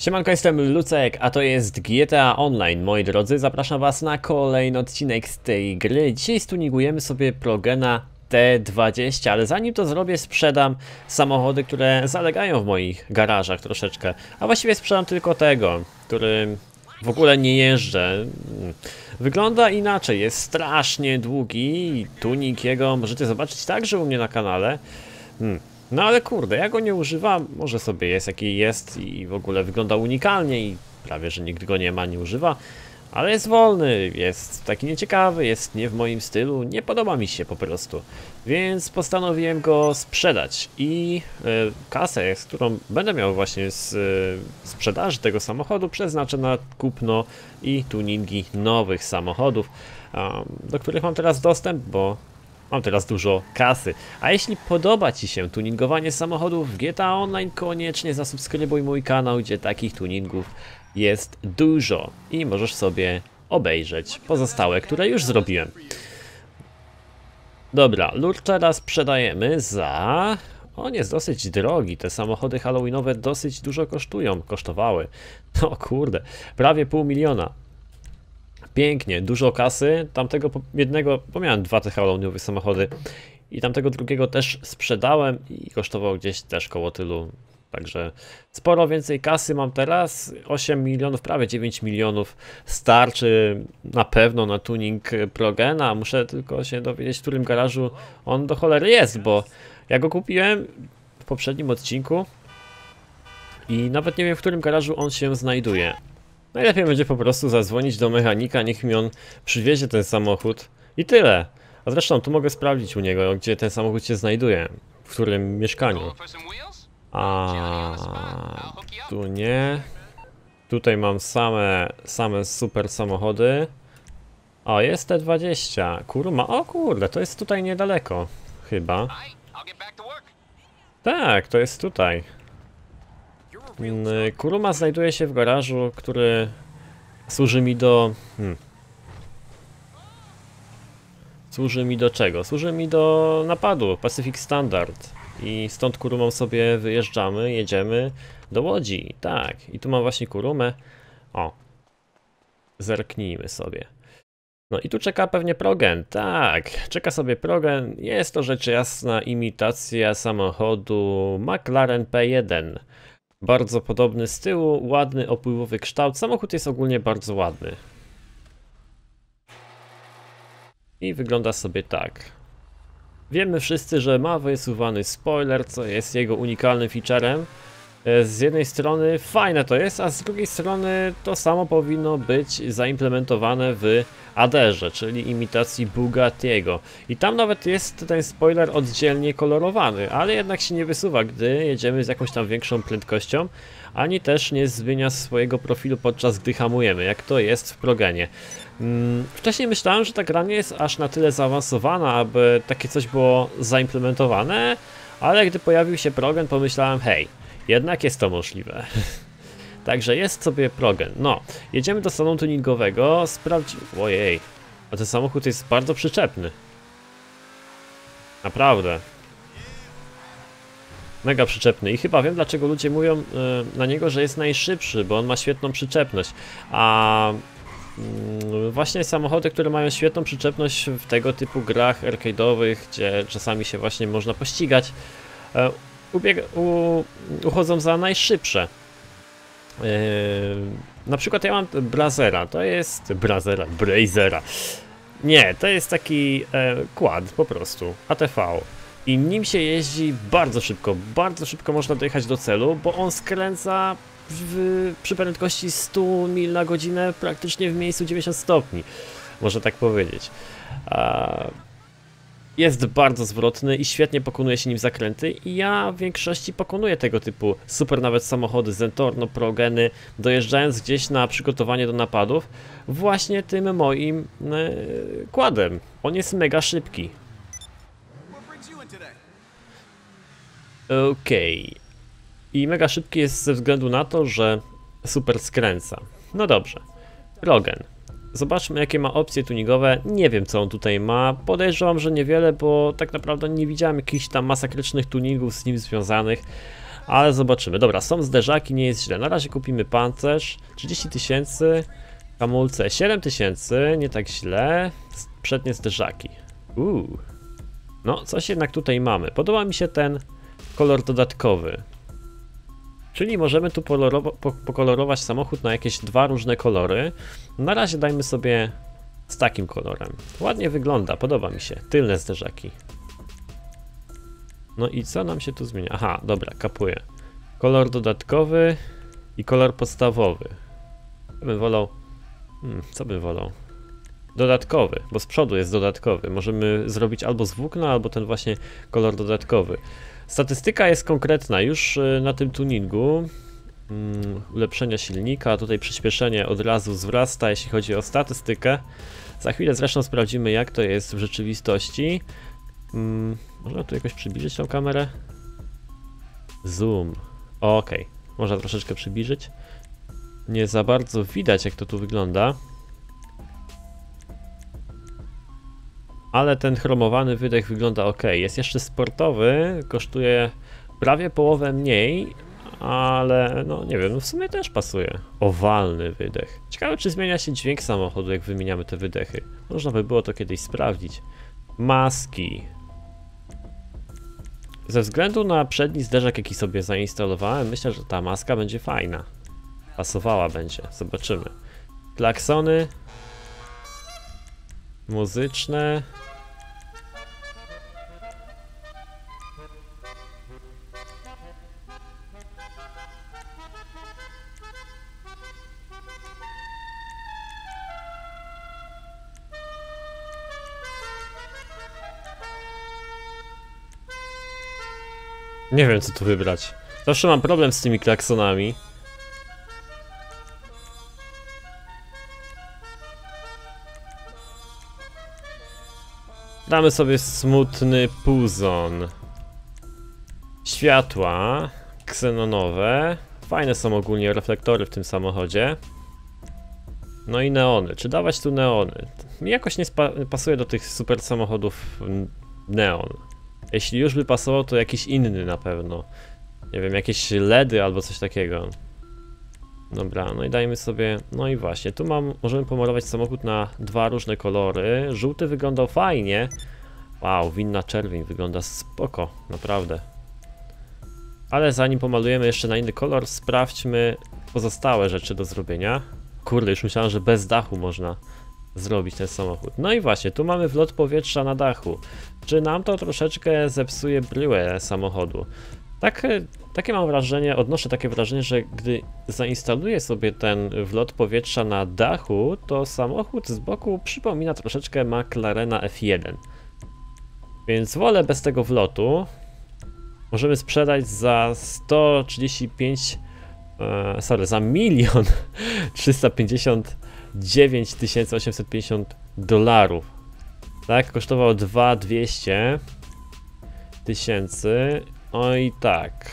Siemanko, jestem Lucek, a to jest GTA Online. Moi drodzy, zapraszam was na kolejny odcinek z tej gry. Dzisiaj stuningujemy sobie Progena T20, ale zanim to zrobię, sprzedam samochody, które zalegają w moich garażach troszeczkę. A właściwie sprzedam tylko tego, który w ogóle nie jeżdżę. Wygląda inaczej, jest strasznie długi. Tuning jego możecie zobaczyć także u mnie na kanale. No ale kurde, ja go nie używam, może sobie jest jaki jest i w ogóle wygląda unikalnie i prawie, że nikt go nie ma, nie używa. Ale jest wolny, jest taki nieciekawy, jest nie w moim stylu, nie podoba mi się po prostu. Więc postanowiłem go sprzedać i kasę, z którą będę miał właśnie z sprzedaży tego samochodu, przeznaczę na kupno i tuningi nowych samochodów, do których mam teraz dostęp, bo mam teraz dużo kasy. A jeśli podoba Ci się tuningowanie samochodów w GTA Online, koniecznie zasubskrybuj mój kanał, gdzie takich tuningów jest dużo i możesz sobie obejrzeć pozostałe, które już zrobiłem. Dobra, Lurchera sprzedajemy za... On jest dosyć drogi, te samochody halloweenowe dosyć dużo kosztowały. No kurde, prawie $500 000. Pięknie, dużo kasy, tamtego jednego, bo miałem dwa te halloweenowe samochody i tamtego drugiego też sprzedałem i kosztował gdzieś też koło tylu, także sporo więcej kasy mam teraz, 8 milionów, prawie 9 milionów starczy na pewno na tuning Progena. Muszę tylko się dowiedzieć, w którym garażu on do cholery jest, bo ja go kupiłem w poprzednim odcinku i nawet nie wiem, w którym garażu on się znajduje. Najlepiej będzie po prostu zadzwonić do mechanika, niech mi on przywiezie ten samochód i tyle. A zresztą tu mogę sprawdzić u niego, gdzie ten samochód się znajduje, w którym mieszkaniu. A tu nie. Tutaj mam same super samochody. O, jest T20. Kurma, o kurde, to jest tutaj niedaleko, chyba. Tak, to jest tutaj. Kuruma znajduje się w garażu, który służy mi do... Służy mi do czego? Służy mi do napadu Pacific Standard. I stąd Kurumą sobie wyjeżdżamy, jedziemy do Łodzi. Tak, i tu mam właśnie Kurumę. O, zerknijmy sobie. No i tu czeka pewnie Progen. Tak, czeka sobie Progen. Jest to rzecz jasna imitacja samochodu McLaren P1. Bardzo podobny z tyłu, ładny, opływowy kształt. Samochód jest ogólnie bardzo ładny. I wygląda sobie tak. Wiemy wszyscy, że ma wysuwany spoiler, co jest jego unikalnym featurem. Z jednej strony fajne to jest, a z drugiej strony to samo powinno być zaimplementowane w ADR-ze, czyli imitacji Bugattiego. I tam nawet jest ten spoiler oddzielnie kolorowany, ale jednak się nie wysuwa, gdy jedziemy z jakąś tam większą prędkością, ani też nie zmienia swojego profilu podczas gdy hamujemy, jak to jest w Progenie. Wcześniej myślałem, że ta gra nie jest aż na tyle zaawansowana, aby takie coś było zaimplementowane, ale gdy pojawił się Progen, pomyślałem, hej, jednak jest to możliwe. Także jest sobie Progen. No, jedziemy do salonu tuningowego, Ojej, a ten samochód jest bardzo przyczepny. Naprawdę. Mega przyczepny i chyba wiem, dlaczego ludzie mówią na niego, że jest najszybszy, bo on ma świetną przyczepność. A właśnie samochody, które mają świetną przyczepność w tego typu grach arcade'owych, gdzie czasami się właśnie można pościgać, uchodzą za najszybsze. Na przykład ja mam Brazera, to jest Brazera. Nie, to jest taki quad po prostu, ATV. I nim się jeździ bardzo szybko można dojechać do celu, bo on skręca przy prędkości 100 mil na godzinę praktycznie w miejscu 90 stopni, można tak powiedzieć. Jest bardzo zwrotny i świetnie pokonuje się nim zakręty i ja w większości pokonuję tego typu super nawet samochody Zentorno, Progeny, dojeżdżając gdzieś na przygotowanie do napadów właśnie tym moim quadem. On jest mega szybki. Okej. I mega szybki jest ze względu na to, że super skręca. No dobrze. Progen. Zobaczmy, jakie ma opcje tuningowe. Nie wiem, co on tutaj ma. Podejrzewam, że niewiele, bo tak naprawdę nie widziałem jakichś tam masakrycznych tuningów z nim związanych. Ale zobaczymy. Dobra, są zderzaki, nie jest źle. Na razie kupimy pancerz. 30 000. Hamulce 7 000. Nie tak źle. Przednie zderzaki. No, coś jednak tutaj mamy. Podoba mi się ten kolor dodatkowy. Czyli możemy tu pokolorować samochód na jakieś dwa różne kolory. Na razie dajmy sobie z takim kolorem. Ładnie wygląda, podoba mi się. Tylne zderzaki. No i co nam się tu zmienia? Aha, dobra, kapuję. Kolor dodatkowy i kolor podstawowy. Co bym wolał? Co bym wolał? Dodatkowy, bo z przodu jest dodatkowy. Możemy zrobić albo z włókna, albo ten właśnie kolor dodatkowy. Statystyka jest konkretna już na tym tuningu. Ulepszenia silnika, tutaj przyspieszenie od razu wzrasta, jeśli chodzi o statystykę. Za chwilę zresztą sprawdzimy, jak to jest w rzeczywistości. Można tu jakoś przybliżyć tą kamerę? Zoom. Okej, można troszeczkę przybliżyć. Nie za bardzo widać, jak to tu wygląda. Ale ten chromowany wydech wygląda ok. Jest jeszcze sportowy, kosztuje prawie połowę mniej, ale no nie wiem, no w sumie też pasuje. Owalny wydech. Ciekawe, czy zmienia się dźwięk samochodu, jak wymieniamy te wydechy. Można by było to kiedyś sprawdzić. Maski. Ze względu na przedni zderzak, jaki sobie zainstalowałem, myślę, że ta maska będzie fajna. Pasowała będzie, zobaczymy. Klaksony. Muzyczne. Nie wiem, co tu wybrać. Zawsze mam problem z tymi klaksonami. Damy sobie smutny puzon. Światła ksenonowe. Fajne są ogólnie reflektory w tym samochodzie. No i neony. Czy dawać tu neony? Mi jakoś nie pasuje do tych super samochodów neon. Jeśli już by pasował, to jakiś inny na pewno. Nie wiem, jakieś LEDy albo coś takiego. Dobra, no i dajmy sobie... No i właśnie, tu możemy pomalować samochód na dwa różne kolory. Żółty wyglądał fajnie. Wow, winna czerwień wygląda spoko, naprawdę. Ale zanim pomalujemy jeszcze na inny kolor, sprawdźmy pozostałe rzeczy do zrobienia. Kurde, już myślałem, że bez dachu można zrobić ten samochód. No i właśnie, tu mamy wlot powietrza na dachu. Czy nam to troszeczkę zepsuje bryłę samochodu? Takie mam wrażenie, odnoszę takie wrażenie, że gdy zainstaluję sobie ten wlot powietrza na dachu, to samochód z boku przypomina troszeczkę McLarena F1. Więc wolę bez tego wlotu. Możemy sprzedać za 135, za 1 359 850 dolarów. Tak, kosztował 200 000. Oj tak.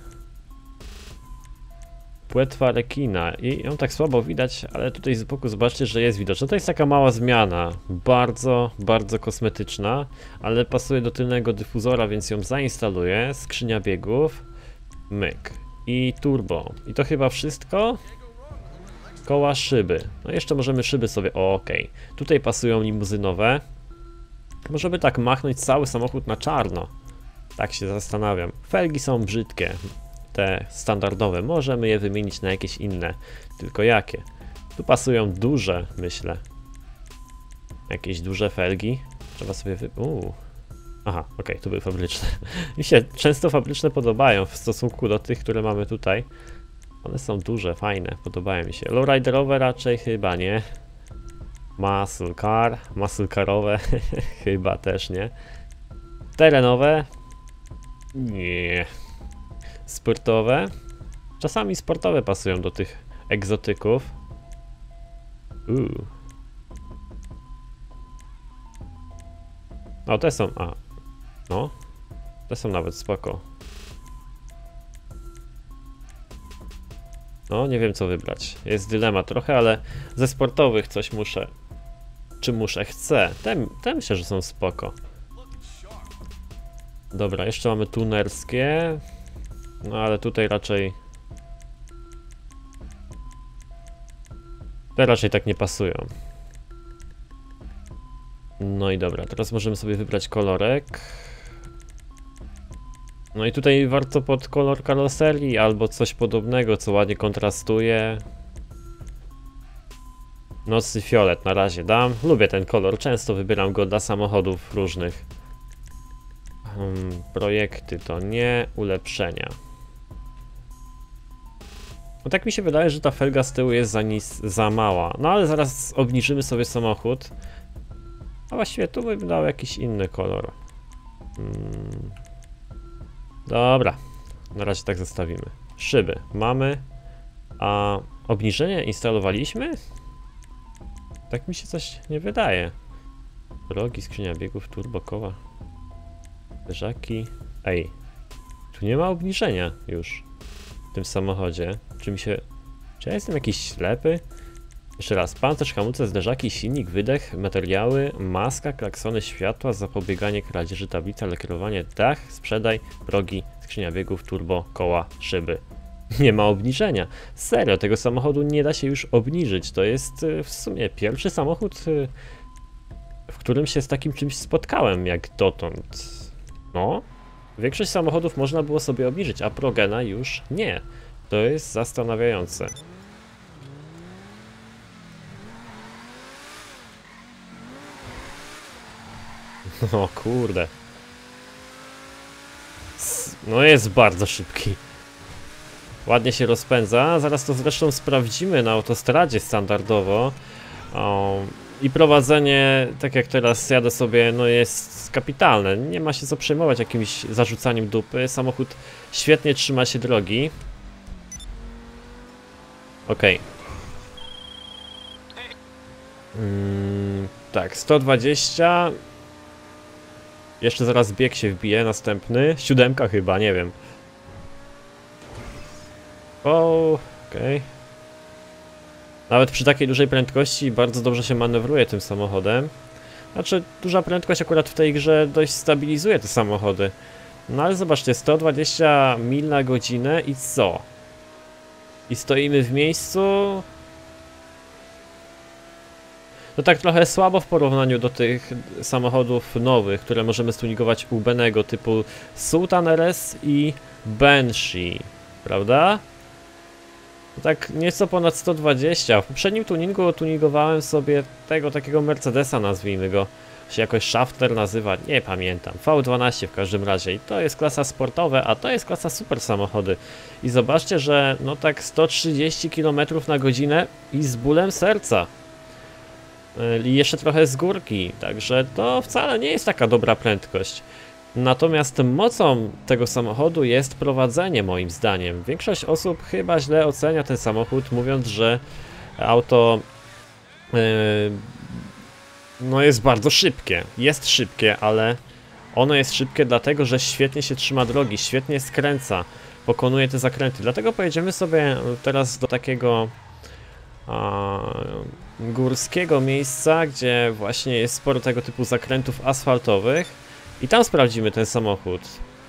Płetwa rekina. I ją tak słabo widać, ale tutaj z boku zobaczcie, że jest widoczna. To jest taka mała zmiana. Bardzo, bardzo kosmetyczna, ale pasuje do tylnego dyfuzora, więc ją zainstaluję. Skrzynia biegów. Myk. I turbo. I to chyba wszystko. Koła, szyby. No jeszcze możemy szyby sobie... Okej. Tutaj pasują limuzynowe. Możemy tak machnąć cały samochód na czarno. Tak się zastanawiam. Felgi są brzydkie. Te standardowe. Możemy je wymienić na jakieś inne. Tylko jakie? Tu pasują duże, myślę. Jakieś duże felgi. Trzeba sobie Aha, okej, tu były fabryczne. Mi się często fabryczne podobają w stosunku do tych, które mamy tutaj. One są duże, fajne, podobają mi się. Lowriderowe raczej chyba nie. Muscle carowe chyba też nie. Terenowe? Nie. Sportowe? Czasami sportowe pasują do tych egzotyków. O, te są... No. Te są nawet spoko. No, nie wiem co wybrać. Jest dylemat trochę, ale ze sportowych coś muszę... Chcę. Te myślę, że są spoko. Dobra, jeszcze mamy tunerskie. No ale tutaj raczej... Te raczej tak nie pasują. No i dobra, teraz możemy sobie wybrać kolorek. No i tutaj warto pod kolor karoserii albo coś podobnego, co ładnie kontrastuje. Nocny fiolet na razie dam. Lubię ten kolor, często wybieram go dla samochodów różnych. Projekty to nie, ulepszenia. No tak mi się wydaje, że ta felga z tyłu jest za mała. No ale zaraz obniżymy sobie samochód. A właściwie tu bym dał jakiś inny kolor. Dobra, na razie tak zostawimy. Szyby mamy, a obniżenie instalowaliśmy? Tak mi się coś nie wydaje. Rogi, skrzynia biegów, turbo, koła. Zderzaki. Ej, tu nie ma obniżenia już w tym samochodzie. Czy ja jestem jakiś ślepy? Jeszcze raz, pancerz, hamulce, zderzaki, silnik, wydech, materiały, maska, klaksony, światła, zapobieganie kradzieży, tablica, lakierowanie, dach, sprzedaj, progi, skrzynia biegów, turbo, koła, szyby. Nie ma obniżenia. Serio, tego samochodu nie da się już obniżyć. To jest w sumie pierwszy samochód, w którym się z takim czymś spotkałem jak dotąd. No, większość samochodów można było sobie obniżyć, a Progena już nie. To jest zastanawiające. O kurde. No jest bardzo szybki. Ładnie się rozpędza. Zaraz to zresztą sprawdzimy na autostradzie standardowo. I prowadzenie, tak jak teraz jadę sobie, no jest kapitalne. Nie ma się co przejmować jakimś zarzucaniem dupy. Samochód świetnie trzyma się drogi. Okej. Tak, 120. Jeszcze zaraz bieg się wbije, następny. 7 chyba, nie wiem. Okej. Nawet przy takiej dużej prędkości bardzo dobrze się manewruje tym samochodem. Znaczy, duża prędkość akurat w tej grze dość stabilizuje te samochody. No ale zobaczcie, 120 mil na godzinę i co? I stoimy w miejscu. To tak trochę słabo w porównaniu do tych samochodów nowych, które możemy stuningować u Benego, typu Sultan RS i Banshee, prawda? Tak nieco ponad 120. W poprzednim tuningu tuningowałem sobie tego takiego Mercedesa, nazwijmy go. Się jakoś Shafter nazywa, nie pamiętam. V12 w każdym razie. I to jest klasa sportowa, a to jest klasa super samochody. I zobaczcie, że no tak 130 km na godzinę i z bólem serca. I jeszcze trochę z górki, także to wcale nie jest taka dobra prędkość. Natomiast mocą tego samochodu jest prowadzenie, moim zdaniem. Większość osób chyba źle ocenia ten samochód, mówiąc, że auto no jest bardzo szybkie. Jest szybkie, ale ono jest szybkie dlatego, że świetnie się trzyma drogi, świetnie skręca, pokonuje te zakręty. Dlatego pojedziemy sobie teraz do takiego górskiego miejsca, gdzie właśnie jest sporo tego typu zakrętów asfaltowych i tam sprawdzimy ten samochód,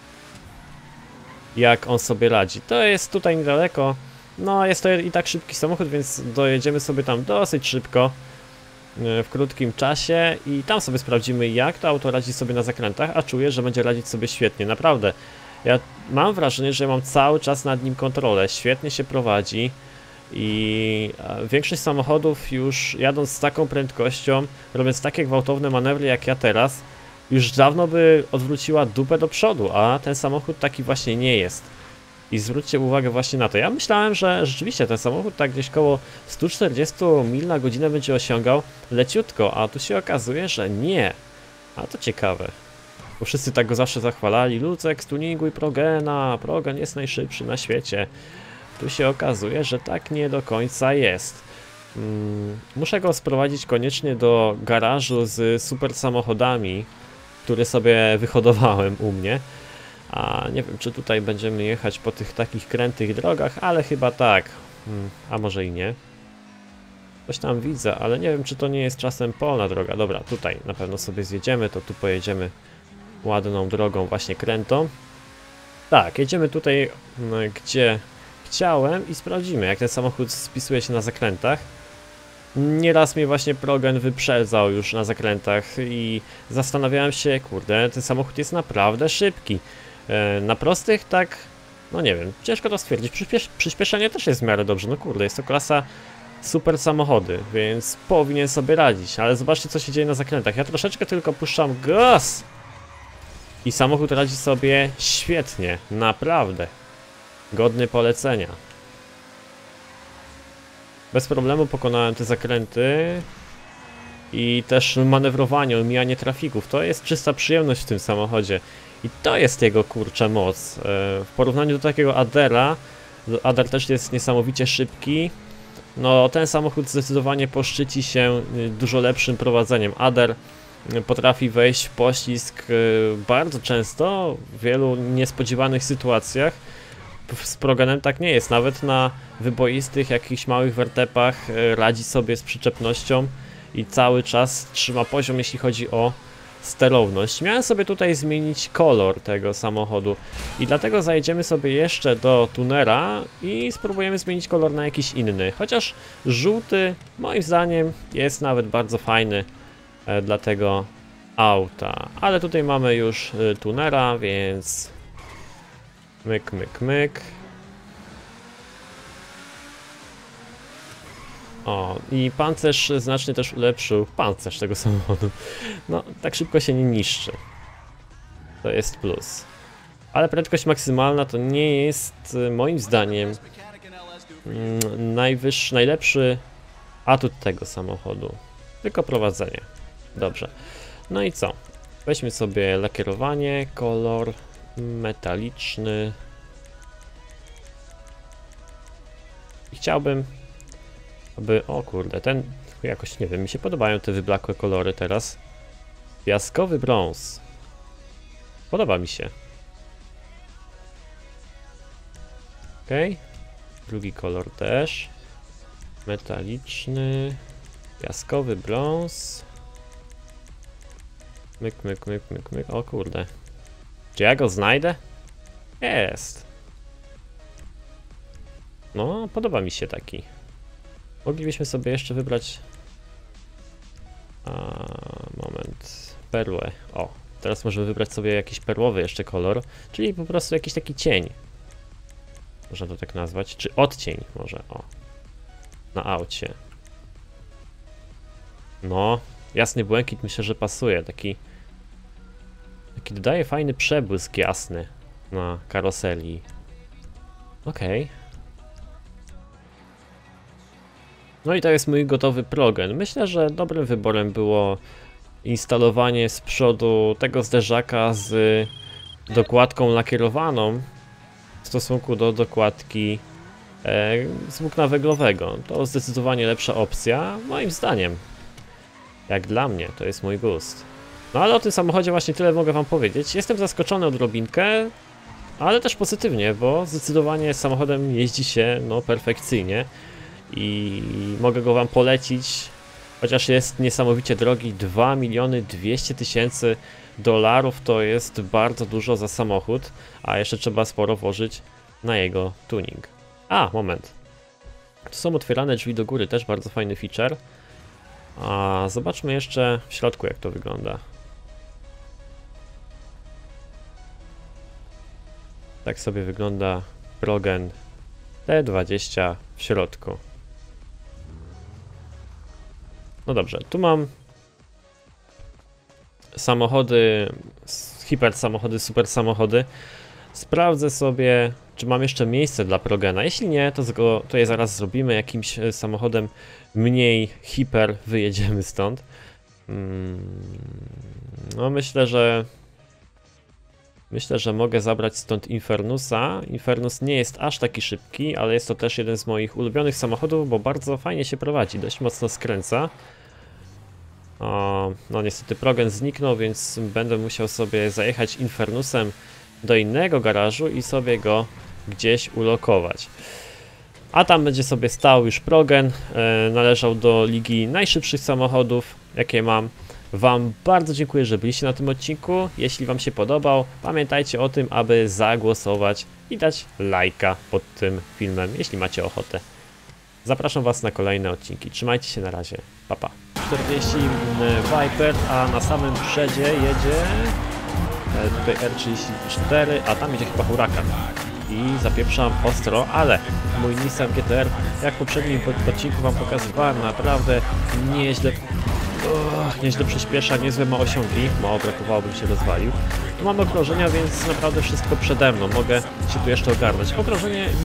jak on sobie radzi. To jest tutaj niedaleko, no jest to i tak szybki samochód, więc dojedziemy sobie tam dosyć szybko w krótkim czasie i tam sobie sprawdzimy, jak to auto radzi sobie na zakrętach, a czuję, że będzie radzić sobie świetnie, naprawdę. Ja mam wrażenie, że mam cały czas nad nim kontrolę, świetnie się prowadzi. I większość samochodów już jadąc z taką prędkością, robiąc takie gwałtowne manewry jak ja teraz, już dawno by odwróciła dupę do przodu, a ten samochód taki właśnie nie jest. I zwróćcie uwagę właśnie na to. Ja myślałem, że rzeczywiście ten samochód tak gdzieś koło 140 mil na godzinę będzie osiągał leciutko, a tu się okazuje, że nie. A to ciekawe. Bo wszyscy tak go zawsze zachwalali. Lucek, stuninguj Progena, Progen jest najszybszy na świecie. Tu się okazuje, że tak nie do końca jest. Muszę go sprowadzić koniecznie do garażu z super samochodami, które sobie wyhodowałem u mnie. A nie wiem, czy tutaj będziemy jechać po tych takich krętych drogach, ale chyba tak. A może i nie. Coś tam widzę, ale nie wiem, czy to nie jest czasem polna droga. Dobra, tutaj na pewno sobie zjedziemy, to tu pojedziemy ładną drogą, właśnie krętą. Tak, jedziemy tutaj, gdzie chciałem i sprawdzimy, jak ten samochód spisuje się na zakrętach. Nieraz mnie właśnie Progen wyprzedzał już na zakrętach i zastanawiałem się, kurde, ten samochód jest naprawdę szybki. Na prostych tak, no nie wiem, ciężko to stwierdzić. Przyspieszenie też jest w miarę dobrze, no kurde, jest to klasa super samochody, więc powinien sobie radzić. Ale zobaczcie, co się dzieje na zakrętach. Ja troszeczkę tylko puszczam gaz i samochód radzi sobie świetnie, naprawdę. Godny polecenia. Bez problemu pokonałem te zakręty i też manewrowanie, omijanie trafików. To jest czysta przyjemność w tym samochodzie. I to jest jego kurcza moc. W porównaniu do takiego Adera, Ader też jest niesamowicie szybki. No ten samochód zdecydowanie poszczyci się dużo lepszym prowadzeniem. Ader potrafi wejść w poślizg bardzo często, w wielu niespodziewanych sytuacjach. Z Progenem tak nie jest, nawet na wyboistych jakichś małych wertepach radzi sobie z przyczepnością i cały czas trzyma poziom, jeśli chodzi o sterowność. Miałem sobie tutaj zmienić kolor tego samochodu i dlatego zajedziemy sobie jeszcze do tunera i spróbujemy zmienić kolor na jakiś inny, chociaż żółty moim zdaniem jest nawet bardzo fajny dla tego auta, ale tutaj mamy już tunera, więc myk, myk, myk. O, i pancerz znacznie też ulepszył pancerz tego samochodu. No, tak szybko się nie niszczy. To jest plus. Ale prędkość maksymalna to nie jest moim zdaniem najlepszy atut tego samochodu. Tylko prowadzenie. Dobrze. No i co? Weźmy sobie lakierowanie, kolor metaliczny. I chciałbym, aby... O kurde, ten... Jakoś nie wiem, mi się podobają te wyblakłe kolory teraz. Piaskowy brąz. Podoba mi się. Okej. Drugi kolor też. Metaliczny. Piaskowy brąz. Myk, myk, myk, myk, myk. O kurde. Czy ja go znajdę? Jest. No, podoba mi się taki. Moglibyśmy sobie jeszcze wybrać... moment. Perłę. O, teraz możemy wybrać sobie jakiś perłowy jeszcze kolor, czyli po prostu jakiś taki cień. Można to tak nazwać, czy odcień może, o. Na aucie. No, jasny błękit myślę, że pasuje, taki dodaje fajny przebłysk jasny na karoserii. Okej. No i to jest mój gotowy Progen. Myślę, że dobrym wyborem było instalowanie z przodu tego zderzaka z dokładką lakierowaną w stosunku do dokładki z włókna węglowego. To zdecydowanie lepsza opcja, moim zdaniem. Jak dla mnie, to jest mój gust. No ale o tym samochodzie właśnie tyle mogę wam powiedzieć. Jestem zaskoczony odrobinkę, ale też pozytywnie, bo zdecydowanie samochodem jeździ się no perfekcyjnie. I mogę go wam polecić, chociaż jest niesamowicie drogi. 2 200 000 dolarów to jest bardzo dużo za samochód, a jeszcze trzeba sporo włożyć na jego tuning. A, moment. Tu są otwierane drzwi do góry, też bardzo fajny feature. A zobaczmy jeszcze w środku, jak to wygląda. Tak sobie wygląda Progen T20 w środku. No dobrze, tu mam samochody, hiper samochody, super samochody. Sprawdzę sobie, czy mam jeszcze miejsce dla Progena. Jeśli nie, to je zaraz zrobimy. Jakimś samochodem mniej hiper wyjedziemy stąd. No myślę, że mogę zabrać stąd Infernusa. Infernus nie jest aż taki szybki, ale jest to też jeden z moich ulubionych samochodów, bo bardzo fajnie się prowadzi, dość mocno skręca. No niestety Progen zniknął, więc będę musiał sobie zajechać Infernusem do innego garażu i sobie go gdzieś ulokować. A tam będzie sobie stał już Progen, należał do ligi najszybszych samochodów, jakie mam. Wam bardzo dziękuję, że byliście na tym odcinku. Jeśli Wam się podobał, pamiętajcie o tym, aby zagłosować i dać lajka pod tym filmem, jeśli macie ochotę. Zapraszam Was na kolejne odcinki. Trzymajcie się, na razie. Pa, pa. 40 Viper, a na samym przedzie jedzie tutaj R34, a tam jedzie chyba Huracan. I zapieprzam ostro, ale mój Nissan GTR, jak w poprzednim odcinku Wam pokazywałem, naprawdę nieźle przyspiesza, niezłe ma osiągi, mało brakowało, bym się rozwalił. Tu mam okrążenia, więc naprawdę wszystko przede mną, mogę się tu jeszcze ogarnąć. Okrążenie